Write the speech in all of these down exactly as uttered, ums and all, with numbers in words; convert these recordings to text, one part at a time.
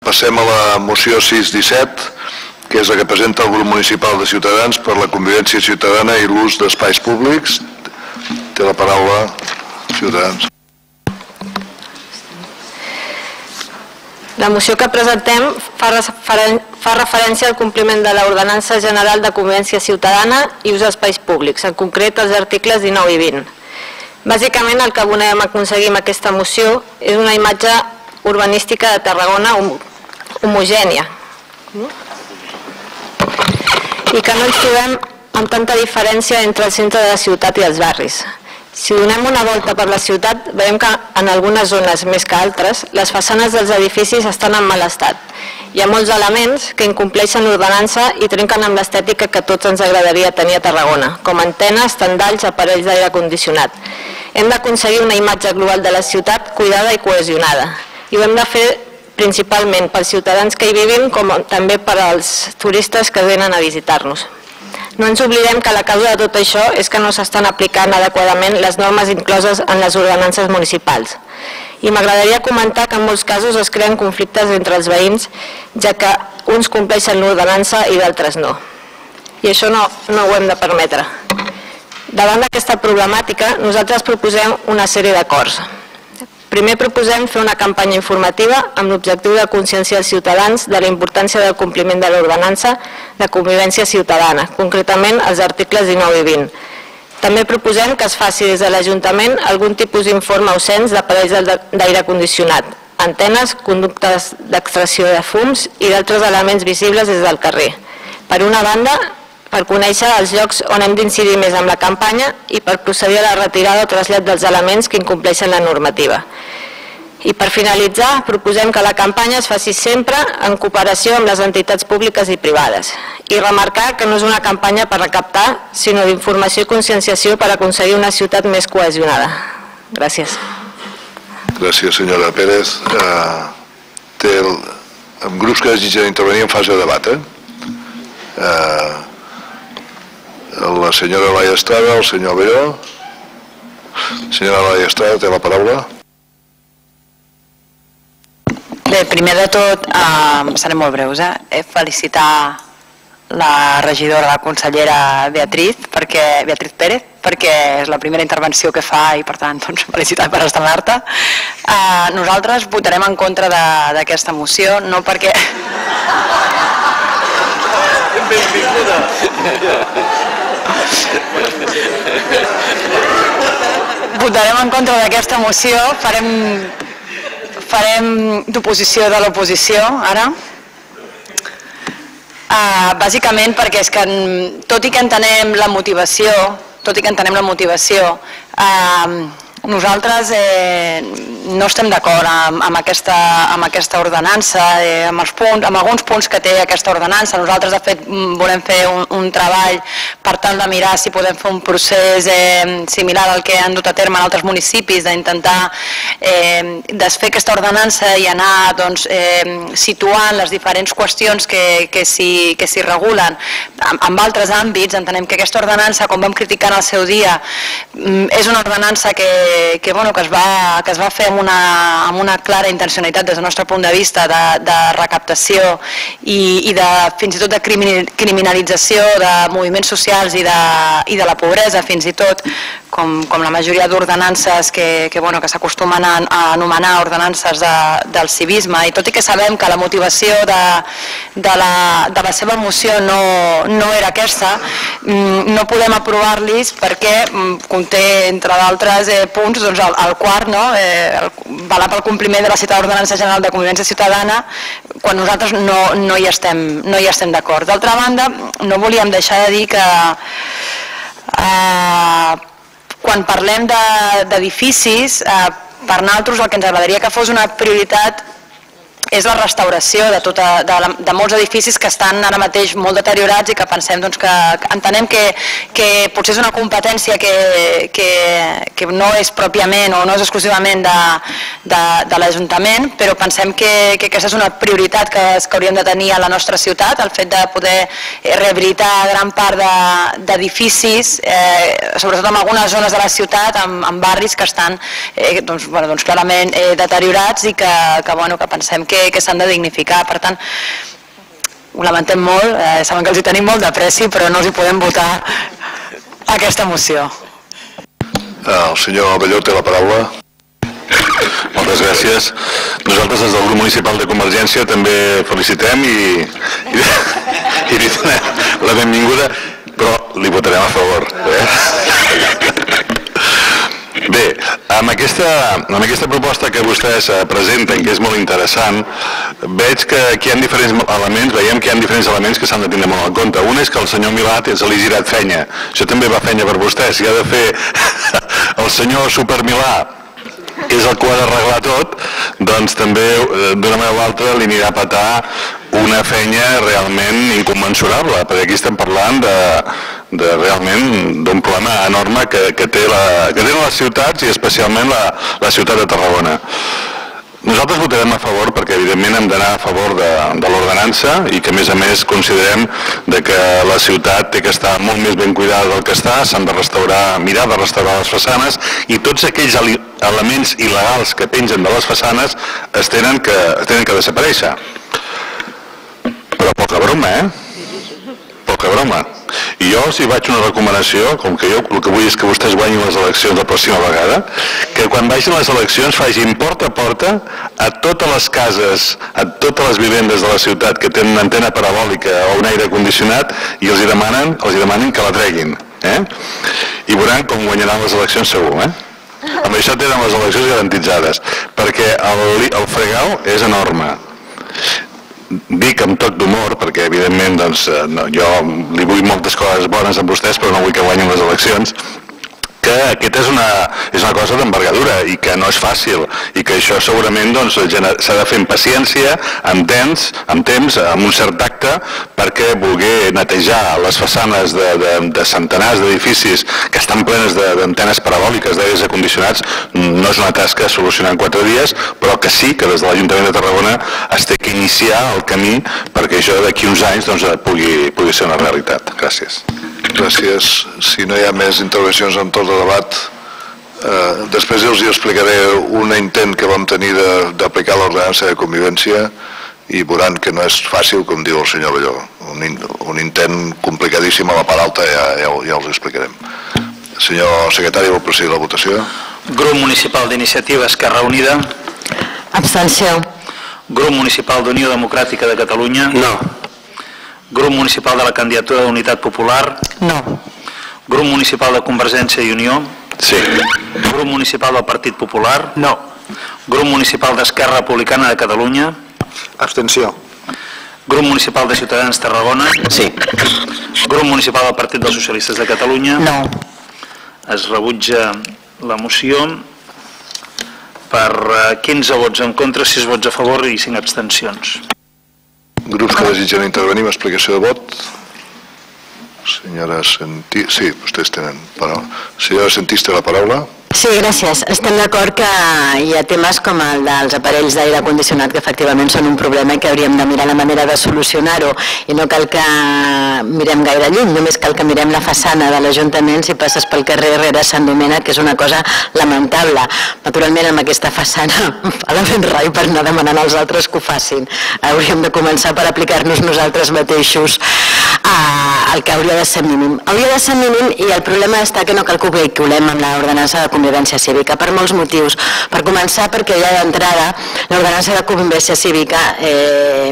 Passem a la moció sis disset, que és la que presenta el grup municipal de Ciutadans per la convivència ciutadana i l'ús d'espais públics. Té la paraula Ciutadans. La moció que presentem fa referència al compliment de l'Ordenança General de Convivència Ciutadana i ús d'espais públics, en concret els articles dinou i vint. Bàsicament el que volem aconseguir amb aquesta moció és una imatge urbanística de Tarragona homogènia i que no ens trobem amb tanta diferència entre el centre de la ciutat i els barris. Si donem una volta per la ciutat, veiem que en algunes zones més que altres, les façanes dels edificis estan en mal estat. Hi ha molts elements que incompleixen l'ordenança i trenquen amb l'estètica que tots ens agradaria tenir a Tarragona, com antenes, tendalls, aparells d'aire condicionat. Hem d'aconseguir una imatge global de la ciutat cuidada i cohesionada. I ho hem de fer principalment pels ciutadans que hi vivim, com també per als turistes que venen a visitar-nos. No ens oblidem que la causa de tot això és que no s'estan aplicant adequadament les normes incloses en les ordenances municipals. I m'agradaria comentar que en molts casos es creen conflictes entre els veïns, ja que uns compleixen l'ordenança i d'altres no. I això no, no ho hem de permetre. Davant d'aquesta problemàtica, nosaltres proposem una sèrie d'acords. Primer proposem fer una campanya informativa amb l'objectiu de conscienciar els ciutadans de la importància del compliment de l'ordenança de convivència ciutadana, concretament els articles dinou i vint. També proposem que es faci des de l'Ajuntament algun tipus d'informe o cens d'aparells d'aire condicionat, antenes, conductes d'extracció de fums i d'altres elements visibles des del carrer. Per una banda, per conèixer els llocs on hem d'incidir més amb la campanya i per procedir a la retirada o trasllat dels elements que incompleixen la normativa. I per finalitzar, proposem que la campanya es faci sempre en cooperació amb les entitats públiques i privades i remarcar que no és una campanya per recaptar, sinó d'informació i conscienciació per aconseguir una ciutat més cohesionada. Gràcies. Gràcies, senyora Pérez. Té els grups que desitgen intervenir en fase de debat, eh? La senyora Laia Estrada, el senyor Beró. Senyora Laia Estrada, té la paraula. Bé, primer de tot, serem molt breus, eh? Felicitar la regidora, la consellera Beatriz, Beatriz Pérez, perquè és la primera intervenció que fa i, per tant, felicitar per estrenar-te. Nosaltres votarem en contra d'aquesta moció, no perquè... Benvinguda! Votarem en contra d'aquesta moció, farem farem d'oposició de l'oposició, ara. Bàsicament perquè és que, tot i que entenem la motivació, tot i que entenem la motivació, nosaltres no estem d'acord amb aquesta ordenança, amb alguns punts que té aquesta ordenança. Nosaltres, de fet, volem fer un treball per tal de mirar si podem fer un procés similar al que han dut a terme en altres municipis, d'intentar desfer aquesta ordenança i anar situant les diferents qüestions que s'hi regulen. En altres àmbits, entenem que aquesta ordenança, com vam criticar en el seu dia, és una ordenança que que es va fer amb una clara intencionalitat des del nostre punt de vista de recaptació i fins i tot de criminalització de moviments socials i de la pobresa, fins i tot, com la majoria d'ordenances que s'acostumen a anomenar ordenances del civisme. I tot i que sabem que la motivació de la seva moció no era aquesta, no podem aprovar-los perquè conté, entre d'altres punts, el quart, velar pel compliment de la citada Ordenança General de Convivència Ciutadana, quan nosaltres no hi estem d'acord. D'altra banda, no volíem deixar de dir que quan parlem d'edificis, per nosaltres el que ens agradaria que fos una prioritat és la restauració de molts edificis que estan ara mateix molt deteriorats i que pensem que entenem que potser és una competència que no és pròpiament o no és exclusivament de l'Ajuntament, però pensem que aquesta és una prioritat que hauríem de tenir a la nostra ciutat, el fet de poder rehabilitar gran part d'edificis, sobretot en algunes zones de la ciutat, en barris que estan clarament deteriorats i que pensem que que, que s'han de dignificar. Per tant, ho lamentem molt, eh, saben que els hi tenim molt d'apreci, però no els hi podem votar aquesta moció. El senyor Abelló té la paraula. Moltes gràcies. Nosaltres des del grup municipal de Convergència també felicitem i, i, i li donem la benvinguda, però li votarem a favor. Eh? Bé, amb aquesta, amb aquesta proposta que vostès presenten, que és molt interessant, veig que aquí hi ha diferents elements, veiem que hi ha diferents elements que s'han de tindre molt en compte. Un és que el senyor Milà se li ha girat fenya. Això també va fenya per vostès. Si ha de fer el senyor Super Milà, que és el que ho ha d'arreglar tot, doncs també d'una manera o altra li anirà a petar una fenya realment inconmensurable, perquè aquí estem parlant de, de realment d'un problema enorme que, que, té la, que tenen les ciutats i especialment la, la ciutat de Tarragona. Nosaltres votarem a favor perquè evidentment hem d'anar a favor de, de l'ordenança i que a més a més considerem de que la ciutat té que estar molt més ben cuidada del que està, s'han de restaurar, mirar de restaurar les façanes i tots aquells elements il·legals que pengen de les façanes es tenen que, es tenen que desaparèixer. Però poca broma, eh? Poca broma. I jo els hi vaig una recomanació, com que jo el que vull és que vostès guanyin les eleccions la pròxima vegada, que quan vagin les eleccions facin porta a porta a totes les cases, a totes les vivendes de la ciutat que tenen una antena parabòlica o un aire condicionat i els hi demanen, els hi demanen que la treguin. Eh? I veuran com guanyaran les eleccions segur. Eh? Amb això tenen les eleccions garantitzades, perquè el, el fregau és enorme. Dic amb tot d'humor, perquè evidentment doncs, no, jo li vull moltes coses bones amb vostès, però no vull que guanyin les eleccions, que aquesta és una, és una cosa d'envergadura i que no és fàcil i que això segurament doncs, s'ha de fer amb paciència, amb temps, amb temps, amb un cert tacte, perquè voler netejar les façanes de, de, de centenars d'edificis que estan plenes d'antenes parabòliques, d'aires acondicionats, no és una tasca a solucionar en quatre dies, però que sí que des de l'Ajuntament de Tarragona es té que iniciar el camí perquè això d'aquí uns anys doncs, pugui, pugui ser una realitat. Gràcies. Gràcies. Si no hi ha més intervencions en tot el debat, eh, després els explicaré un intent que vam tenir d'aplicar l'ordenança de convivència i veuran que no és fàcil, com diu el senyor Belló. Un, un intent complicadíssim a la part alta, ja, ja, ja els explicarem. Senyor secretari, vol procedir la votació? Grup Municipal d'Iniciativa Esquerra Unida. Abstenció. Grup Municipal d'Unió Democràtica de Catalunya. No. Grup Municipal de la Candidatura d'Unitat Popular. No. Grup Municipal de Convergència i Unió. Sí. Grup Municipal del Partit Popular. No. Grup Municipal d'Esquerra Republicana de Catalunya. Abstenció. Grup Municipal de Ciutadans Tarragona. Sí. Grup Municipal del Partit dels Socialistes de Catalunya. No. Es rebutja la moció per quinze vots en contra, sis vots a favor i cinc abstencions. Grups que desitgen intervenir amb explicació de vot? Senyora Sentís... Sí, vostès tenen paraula. Senyora Sentís té la paraula. Sí, gràcies. Estem d'acord que hi ha temes com el dels aparells d'aire condicionat que efectivament són un problema i que hauríem de mirar la manera de solucionar-ho i no cal que mirem gaire lluny, només cal que mirem la façana de l'Ajuntament si passes pel carrer rere Sant Domènec, que és una cosa lamentable. Naturalment amb aquesta façana fa la ben rai per anar demanant als altres que ho facin. Hauríem de començar per aplicar-nos nosaltres mateixos el que hauria de ser mínim. Hauria de ser mínim i el problema està que no cal que ho vehiculem amb l'ordenança de convivència cívica, per molts motius. Per començar, perquè ja d'entrada l'ordenança de convivència cívica eh,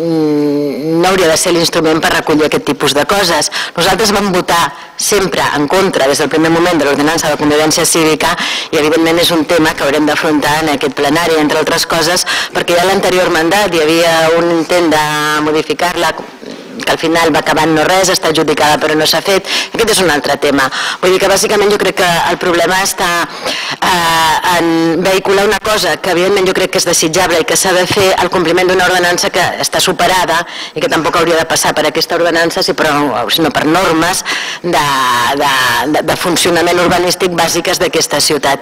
no hauria de ser l'instrument per recollir aquest tipus de coses. Nosaltres vam votar sempre en contra des del primer moment de l'ordenança de convivència cívica i evidentment és un tema que haurem d'afrontar en aquest plenari, entre altres coses, perquè ja a l'anterior mandat hi havia un intent de modificar-la que al final va acabar no res, està adjudicada però no s'ha fet. Aquest és un altre tema. Vull dir que bàsicament jo crec que el problema està eh, en vehicular una cosa que evidentment jo crec que és desitjable i que s'ha de fer el compliment d'una ordenança que està superada i que tampoc hauria de passar per aquesta ordenança sinó per normes de, de, de funcionament urbanístic bàsiques d'aquesta ciutat.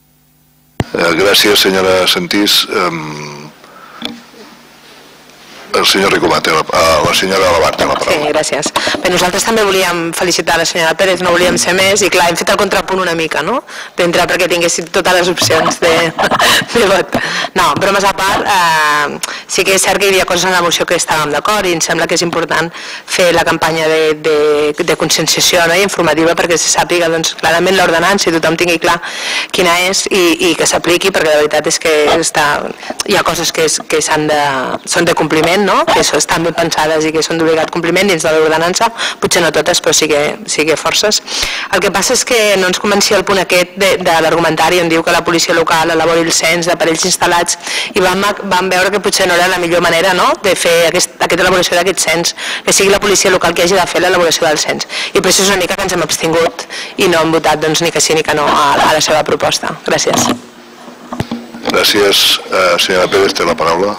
Gràcies, senyora Sentís. El senyor Ricomà, la senyora Alabar té la paraula. Sí, gràcies. Bé, nosaltres també volíem felicitar la senyora Pérez, no volíem ser més, i clar, hem fet el contrapunt una mica, no? D'entrar perquè tinguéssim totes les opcions de, de vot. No, bromes a part, eh, sí que és cert que hi havia coses en la moció que estàvem d'acord i em sembla que és important fer la campanya de, de, de conscienciació, no? I informativa perquè se sàpiga doncs, clarament l'ordenança i tothom tingui clar quina és i, i que s'apliqui, perquè la veritat és que està, hi ha coses que, és, que s'han de, són de compliment, no? Que estan ben pensades i que són d'obligat compliment dins de l'ordenança, potser no totes, però sí que, sí que forces. El que passa és que no ens convencia el punt aquest de, de l'argumentari on diu que la policia local elabori el cens d'aparells instal·lats i vam, vam veure que potser no era la millor manera, no? De fer aquest, aquesta elaboració d'aquest cens, que sigui la policia local que hagi de fer l'elaboració del cens. I per això és una mica que ens hem abstingut i no hem votat doncs, ni que sí ni que no a, a la seva proposta. Gràcies. Gràcies. Eh, senyora Pérez, té la paraula.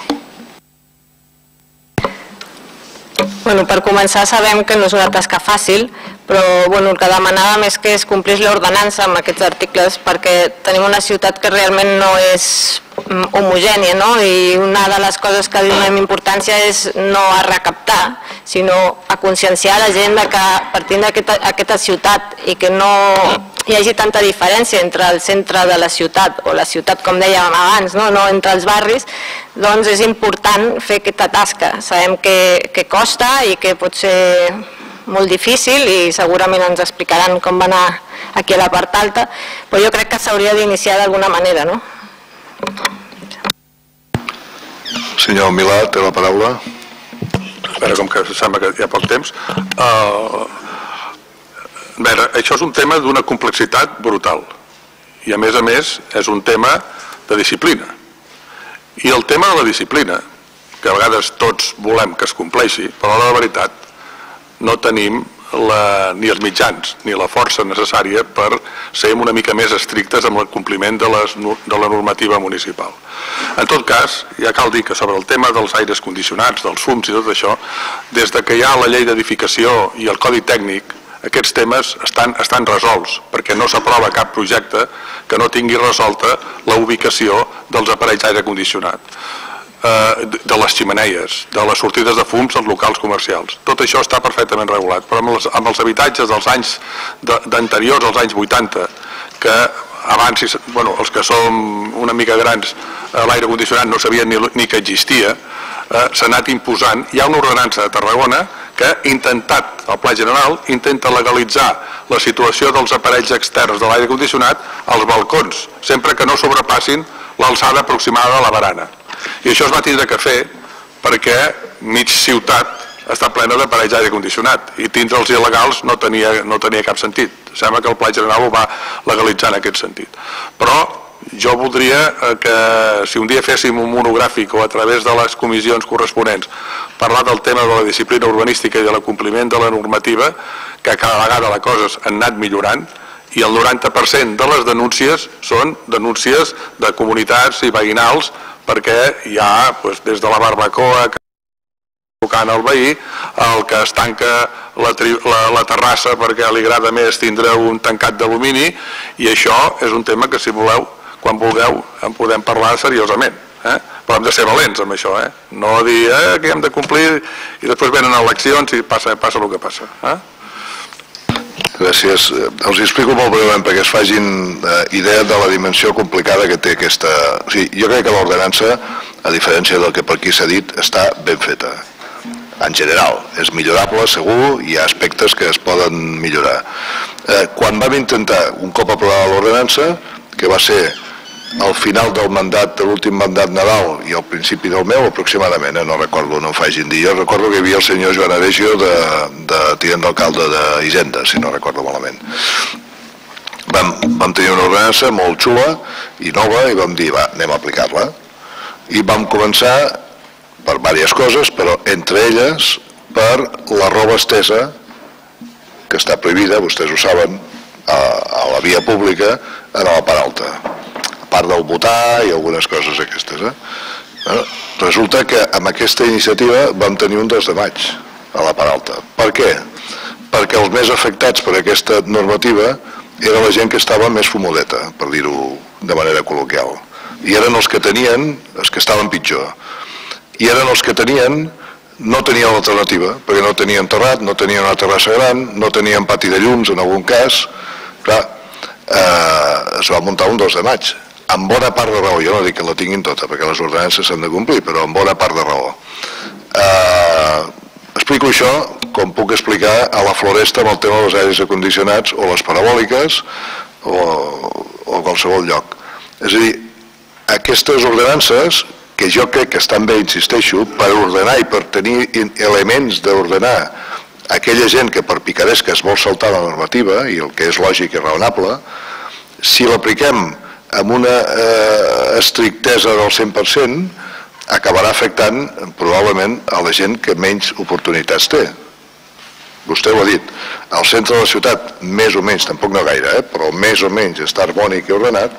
Bueno, per començar sabem que no és una tasca fàcil, però bueno, el que demanàvem és que es complís l'ordenança amb aquests articles perquè tenim una ciutat que realment no és homogènia, no? I una de les coses que donem importància és no a recaptar, sinó a conscienciar la gent de que partint d'aquesta ciutat i que no hi hagi tanta diferència entre el centre de la ciutat o la ciutat, com dèiem abans, no, no entre els barris, doncs és important fer aquesta tasca. Sabem que, que costa i que pot ser molt difícil i segurament ens explicaran com va anar aquí a la part alta, però jo crec que s'hauria d'iniciar d'alguna manera, no? Senyor Milà, té la paraula. A veure, com que sembla que hi ha poc temps, uh, a veure, això és un tema d'una complexitat brutal i a més a més és un tema de disciplina i el tema de la disciplina, que a vegades tots volem que es compleixi, però a la veritat no tenim la, ni els mitjans ni la força necessària per ser una mica més estrictes amb el compliment de, les, de la normativa municipal. En tot cas, ja cal dir que sobre el tema dels aires condicionats, dels fums i tot això, des de que hi ha la llei d'edificació i el codi tècnic, aquests temes estan, estan resolts, perquè no s'aprova cap projecte que no tingui resolta la ubicació dels aparells d'aire condicionat, eh, de les ximeneies, de les sortides de fums als locals comercials. Tot això està perfectament regulat, però amb els, amb els habitatges dels anys d'anteriors als anys vuitanta, que abans, bueno, els que som una mica grans, l'aire condicionat no sabien ni, ni que existia, eh, s'ha anat imposant. Hi ha una ordenança de Tarragona que ha intentat, el Pla General, intenta legalitzar la situació dels aparells externs de l'aire condicionat als balcons, sempre que no sobrepassin l'alçada aproximada de la barana. I això es va tindre que fer perquè mig ciutat està plena d'aparells d'aire condicionat i tindre'ls il·legals no tenia, no tenia cap sentit. Sembla que el Pla General ho va legalitzar en aquest sentit. Però jo voldria que si un dia féssim un monogràfic o a través de les comissions corresponents parlar del tema de la disciplina urbanística i de l'acompliment de la normativa, que cada vegada les coses han anat millorant i el noranta per cent de les denúncies són denúncies de comunitats i veïnals perquè hi ha des de la barbacoa que tocant el veí, el que es tanca la, la, la terrassa perquè li agrada més tindre un tancat d'alumini, i això és un tema que si voleu, quan vulgueu, en podem parlar seriosament. Eh? Però hem de ser valents amb això, eh? No dir eh, que hem de complir i després venen eleccions i passa, passa el que passa. Eh? Gràcies. Els explico molt breument perquè es facin eh, idea de la dimensió complicada que té aquesta... O sigui, jo crec que l'ordenança, a diferència del que per aquí s'ha dit, està ben feta. En general, és millorable, segur, hi ha aspectes que es poden millorar. Eh, quan vam intentar, un cop aprovada l'ordenança, que va ser al final del mandat, de l'últim mandat Nadal i al principi del meu, aproximadament, eh? no recordo, no em facin dir, jo recordo que hi havia el senyor Joan Aregio de, de tinent d'alcalde d'Hisenda, si no recordo malament. Vam, vam tenir una ordenança molt xula i nova i vam dir, va, anem a aplicar-la. I vam començar per diverses coses, però entre elles per la roba estesa, que està prohibida, vostès ho saben, a, a la via pública, en la part alta. A part del votar i algunes coses aquestes. Eh? Bueno, resulta que amb aquesta iniciativa vam tenir un dos de maig a la part alta. Per què? Perquè els més afectats per aquesta normativa era la gent que estava més fumodeta, per dir-ho de manera col·loquial. I eren els que tenien, els que estaven pitjor. I eren els que tenien no tenien l'alternativa, perquè no tenien terrat, no tenien una terrassa gran, no tenien pati de llums en algun cas. Clar, eh, es va muntar un dos de maig, amb bona part de raó. Jo no dic que la tinguin tota, perquè les ordenances s'han de complir, però amb bona part de raó. Eh, explico això com puc explicar a la Floresta amb el tema dels aires acondicionats o les parabòliques o, o qualsevol lloc. És a dir, aquestes ordenances, que jo crec que estan bé, insisteixo, per ordenar i per tenir elements d'ordenar aquella gent que per picaresca es vol saltar la normativa, i el que és lògic i raonable, si l'apliquem amb una eh, estrictesa del cent per cent, acabarà afectant probablement a la gent que menys oportunitats té. Vostè ho ha dit, al centre de la ciutat, més o menys, tampoc no gaire, eh, però més o menys està harmònic i ordenat,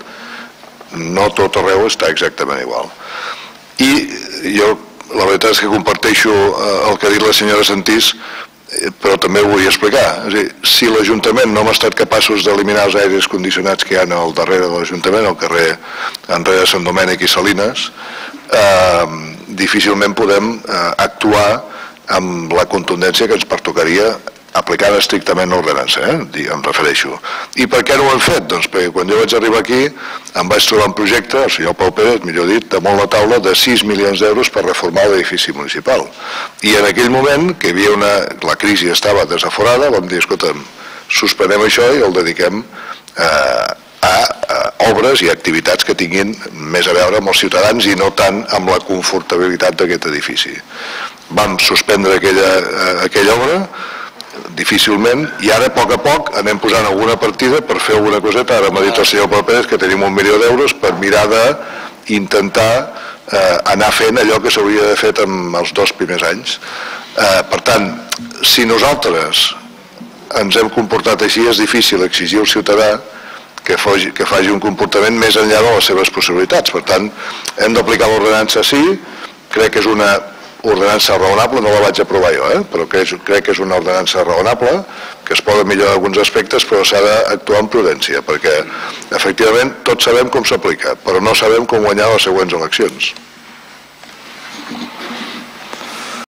no tot arreu està exactament igual. I jo la veritat és que comparteixo el que ha dit la senyora Sentís, però també ho vull explicar. És a dir, si l'Ajuntament no hem estat capaços d'eliminar els aires condicionats que hi ha al darrere de l'Ajuntament, al carrer enrere Sant Domènec i Salines, eh, difícilment podem eh, actuar amb la contundència que ens pertocaria aplicant estrictament l'ordenança, eh? em refereixo. I per què no ho hem fet? Doncs perquè quan jo vaig arribar aquí em vaig trobar un projecte, el senyor Pau Pérez, millor dit, damunt la taula de sis milions d'euros per reformar l'edifici municipal. I en aquell moment, que hi havia una... la crisi estava desaforada, vam dir, escolta'm, suspenem això i el dediquem eh, a, a obres i activitats que tinguin més a veure amb els ciutadans i no tant amb la confortabilitat d'aquest edifici. Vam suspendre aquella, eh, aquella obra, difícilment, i ara a poc a poc anem posant alguna partida per fer alguna coseta. Ara m'ha dit el senyor Pau Pérez que tenim un milió d'euros per mirar d'intentar eh, anar fent allò que s'hauria de fet en els dos primers anys. Eh, per tant, si nosaltres ens hem comportat així, és difícil exigir al ciutadà que faci, que faci un comportament més enllà de les seves possibilitats. Per tant, hem d'aplicar l'ordenança sí, crec que és una ordenança raonable, no la vaig aprovar jo, eh? però crec, crec que és una ordenança raonable, que es poden millorar alguns aspectes, però s'ha d'actuar amb prudència, perquè efectivament tots sabem com s'aplica, però no sabem com guanyar les següents eleccions.